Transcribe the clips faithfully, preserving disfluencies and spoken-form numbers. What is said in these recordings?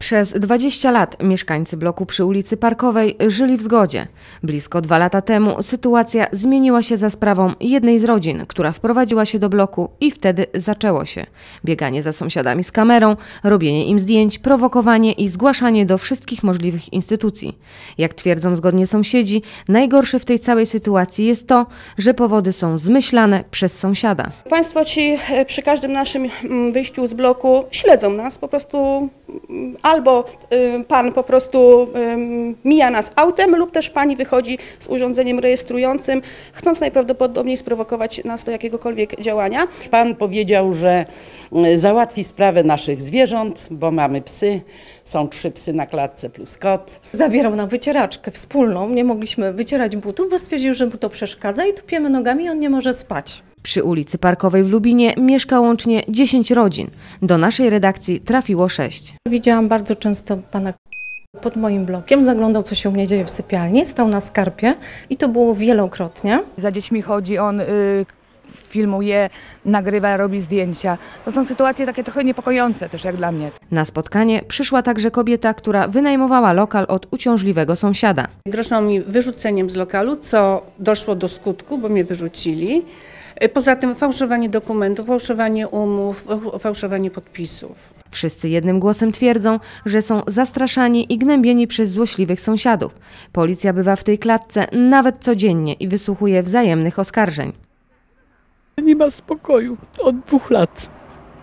Przez dwadzieścia lat mieszkańcy bloku przy ulicy Parkowej żyli w zgodzie. Blisko dwa lata temu sytuacja zmieniła się za sprawą jednej z rodzin, która wprowadziła się do bloku i wtedy zaczęło się bieganie za sąsiadami z kamerą, robienie im zdjęć, prowokowanie i zgłaszanie do wszystkich możliwych instytucji. Jak twierdzą zgodnie sąsiedzi, najgorsze w tej całej sytuacji jest to, że powody są zmyślane przez sąsiada. Państwo ci przy każdym naszym wyjściu z bloku śledzą nas, po prostu albo pan po prostu mija nas autem, lub też pani wychodzi z urządzeniem rejestrującym, chcąc najprawdopodobniej sprowokować nas do jakiegokolwiek działania. Pan powiedział, że załatwi sprawę naszych zwierząt, bo mamy psy, są trzy psy na klatce plus kot. Zabierał nam wycieraczkę wspólną, nie mogliśmy wycierać butów, bo stwierdził, że mu to przeszkadza i tupiemy nogami i on nie może spać. Przy ulicy Parkowej w Lubinie mieszka łącznie dziesięć rodzin. Do naszej redakcji trafiło sześć. Widziałam bardzo często pana pod moim blokiem, zaglądał, co się u mnie dzieje w sypialni, stał na skarpie i to było wielokrotnie. Za dziećmi chodzi, on y, filmuje, nagrywa, robi zdjęcia. To są sytuacje takie trochę niepokojące też jak dla mnie. Na spotkanie przyszła także kobieta, która wynajmowała lokal od uciążliwego sąsiada. Grożono mi wyrzuceniem z lokalu, co doszło do skutku, bo mnie wyrzucili. Poza tym fałszowanie dokumentów, fałszowanie umów, fałszowanie podpisów. Wszyscy jednym głosem twierdzą, że są zastraszani i gnębieni przez złośliwych sąsiadów. Policja bywa w tej klatce nawet codziennie i wysłuchuje wzajemnych oskarżeń. Nie ma spokoju od dwóch lat.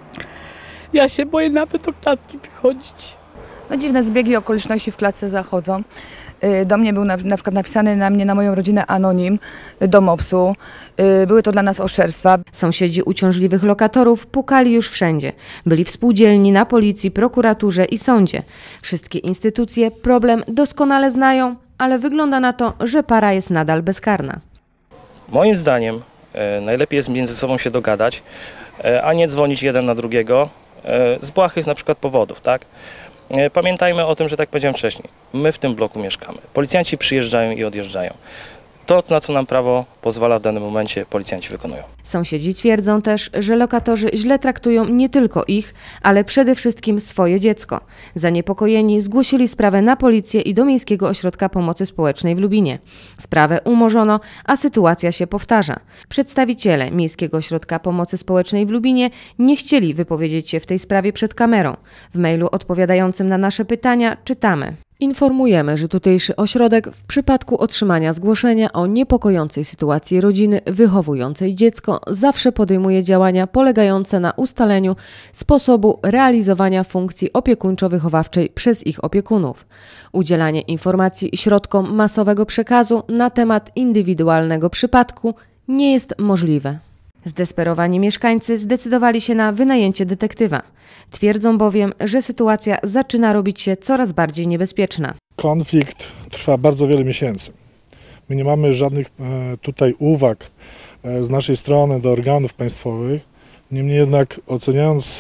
Ja się boję nawet do klatki wychodzić. No dziwne zbiegi okoliczności w klatce zachodzą. Do mnie był na, na przykład napisany na mnie, na moją rodzinę anonim do mopsu. Były to dla nas oszczerstwa. Sąsiedzi uciążliwych lokatorów pukali już wszędzie. Byli współdzielni na policji, prokuraturze i sądzie. Wszystkie instytucje problem doskonale znają, ale wygląda na to, że para jest nadal bezkarna. Moim zdaniem e, najlepiej jest między sobą się dogadać, e, a nie dzwonić jeden na drugiego e, z błahych na przykład powodów, tak? Pamiętajmy o tym, że tak powiedziałem wcześniej, my w tym bloku mieszkamy. Policjanci przyjeżdżają i odjeżdżają. To, na co nam prawo pozwala w danym momencie, policjanci wykonują. Sąsiedzi twierdzą też, że lokatorzy źle traktują nie tylko ich, ale przede wszystkim swoje dziecko. Zaniepokojeni zgłosili sprawę na policję i do Miejskiego Ośrodka Pomocy Społecznej w Lubinie. Sprawę umorzono, a sytuacja się powtarza. Przedstawiciele Miejskiego Ośrodka Pomocy Społecznej w Lubinie nie chcieli wypowiedzieć się w tej sprawie przed kamerą. W mailu odpowiadającym na nasze pytania czytamy: informujemy, że tutejszy ośrodek w przypadku otrzymania zgłoszenia o niepokojącej sytuacji rodziny wychowującej dziecko zawsze podejmuje działania polegające na ustaleniu sposobu realizowania funkcji opiekuńczo-wychowawczej przez ich opiekunów. Udzielanie informacji środkom masowego przekazu na temat indywidualnego przypadku nie jest możliwe. Zdesperowani mieszkańcy zdecydowali się na wynajęcie detektywa. Twierdzą bowiem, że sytuacja zaczyna robić się coraz bardziej niebezpieczna. Konflikt trwa bardzo wiele miesięcy. My nie mamy żadnych tutaj uwag z naszej strony do organów państwowych. Niemniej jednak oceniając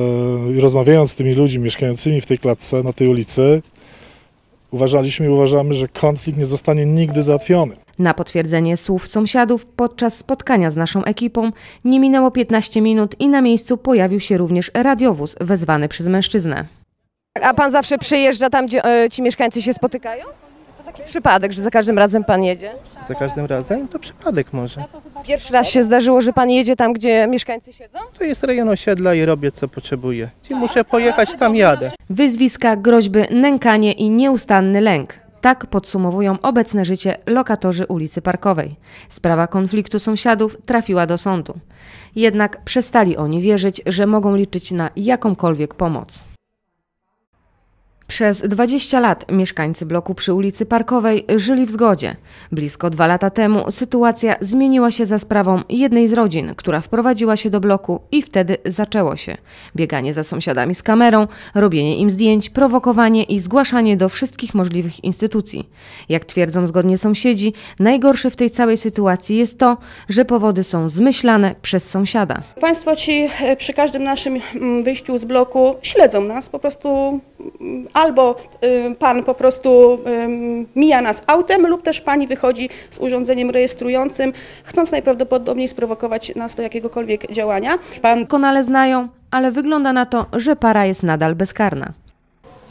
i rozmawiając z tymi ludźmi mieszkającymi w tej klatce, na tej ulicy, uważaliśmy i uważamy, że konflikt nie zostanie nigdy załatwiony. Na potwierdzenie słów sąsiadów podczas spotkania z naszą ekipą nie minęło piętnaście minut i na miejscu pojawił się również radiowóz wezwany przez mężczyznę. A pan zawsze przyjeżdża tam, gdzie e, ci mieszkańcy się spotykają? To taki przypadek, że za każdym razem pan jedzie? Za każdym razem? To przypadek może. Pierwszy raz się zdarzyło, że pan jedzie tam, gdzie mieszkańcy siedzą? To jest rejon osiedla i robię, co potrzebuję. Gdzie muszę pojechać, tam jadę. Wyzwiska, groźby, nękanie i nieustanny lęk. Tak podsumowują obecne życie lokatorzy ulicy Parkowej. Sprawa konfliktu sąsiadów trafiła do sądu. Jednak przestali oni wierzyć, że mogą liczyć na jakąkolwiek pomoc. Przez dwadzieścia lat mieszkańcy bloku przy ulicy Parkowej żyli w zgodzie. Blisko dwa lata temu sytuacja zmieniła się za sprawą jednej z rodzin, która wprowadziła się do bloku i wtedy zaczęło się bieganie za sąsiadami z kamerą, robienie im zdjęć, prowokowanie i zgłaszanie do wszystkich możliwych instytucji. Jak twierdzą zgodnie sąsiedzi, najgorsze w tej całej sytuacji jest to, że powody są zmyślane przez sąsiada. Państwo ci przy każdym naszym wyjściu z bloku śledzą nas, po prostu albo pan po prostu mija nas autem, lub też pani wychodzi z urządzeniem rejestrującym, chcąc najprawdopodobniej sprowokować nas do jakiegokolwiek działania. Pan doskonale znają, ale wygląda na to, że para jest nadal bezkarna.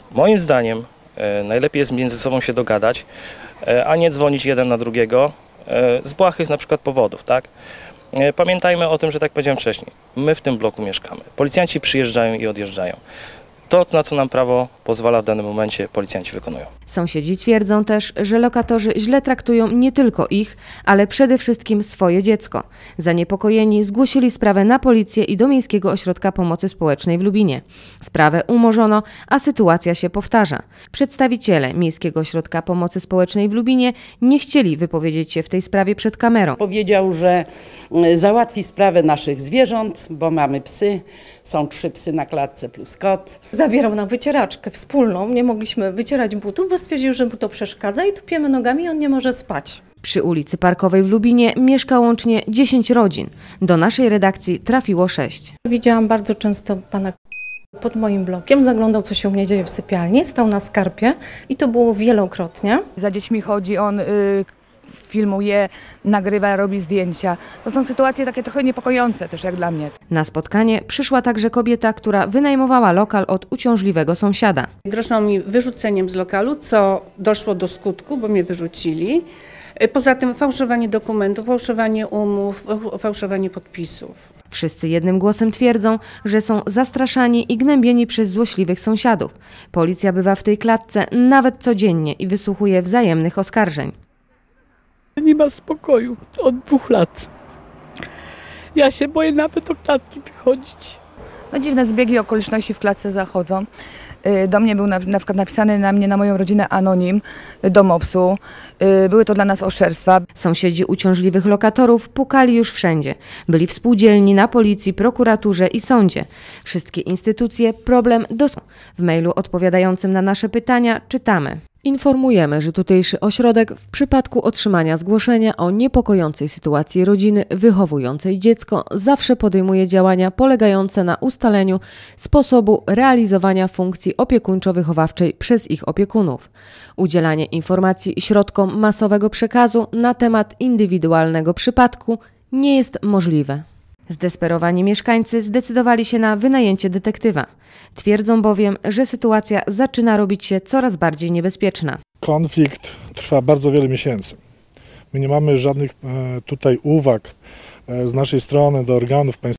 Moim zdaniem e, najlepiej jest między sobą się dogadać, e, a nie dzwonić jeden na drugiego e, z błahych na przykład powodów, tak? E, pamiętajmy o tym, że tak powiedziałem wcześniej, my w tym bloku mieszkamy. Policjanci przyjeżdżają i odjeżdżają. To, na co nam prawo pozwala w danym momencie, policjanci wykonują. Sąsiedzi twierdzą też, że lokatorzy źle traktują nie tylko ich, ale przede wszystkim swoje dziecko. Zaniepokojeni zgłosili sprawę na policję i do Miejskiego Ośrodka Pomocy Społecznej w Lubinie. Sprawę umorzono, a sytuacja się powtarza. Przedstawiciele Miejskiego Ośrodka Pomocy Społecznej w Lubinie nie chcieli wypowiedzieć się w tej sprawie przed kamerą. Powiedział, że załatwi sprawę naszych zwierząt, bo mamy psy, są trzy psy na klatce plus kot. Zabierał nam wycieraczkę wspólną, nie mogliśmy wycierać butów, bo stwierdził, że mu to przeszkadza i tupiemy nogami i on nie może spać. Przy ulicy Parkowej w Lubinie mieszka łącznie dziesięć rodzin. Do naszej redakcji trafiło sześć. Widziałam bardzo często pana pod moim blokiem, zaglądał, co się u mnie dzieje w sypialni, stał na skarpie i to było wielokrotnie. Za dziećmi chodzi, on y, filmuje, nagrywa, robi zdjęcia. To są sytuacje takie trochę niepokojące też jak dla mnie. Na spotkanie przyszła także kobieta, która wynajmowała lokal od uciążliwego sąsiada. Grożą mi wyrzuceniem z lokalu, co doszło do skutku, bo mnie wyrzucili. Poza tym fałszowanie dokumentów, fałszowanie umów, fałszowanie podpisów. Wszyscy jednym głosem twierdzą, że są zastraszani i gnębieni przez złośliwych sąsiadów. Policja bywa w tej klatce nawet codziennie i wysłuchuje wzajemnych oskarżeń. Nie ma spokoju od dwóch lat. Ja się boję nawet do klatki wychodzić. No dziwne zbiegi okoliczności w klatce zachodzą. Do mnie był na, na przykład napisany na mnie, na moją rodzinę anonim do mopsu. Były to dla nas oszczerstwa. Sąsiedzi uciążliwych lokatorów pukali już wszędzie. Byli współdzielni na policji, prokuraturze i sądzie. Wszystkie instytucje problem dos... W mailu odpowiadającym na nasze pytania czytamy. Informujemy, że tutejszy ośrodek w przypadku otrzymania zgłoszenia o niepokojącej sytuacji rodziny wychowującej dziecko zawsze podejmuje działania polegające na ustaleniu sposobu realizowania funkcji opiekuńczo-wychowawczej przez ich opiekunów. Udzielanie informacji środkom masowego przekazu na temat indywidualnego przypadku nie jest możliwe. Zdesperowani mieszkańcy zdecydowali się na wynajęcie detektywa. Twierdzą bowiem, że sytuacja zaczyna robić się coraz bardziej niebezpieczna. Konflikt trwa bardzo wiele miesięcy. My nie mamy żadnych tutaj uwag z naszej strony do organów państwowych.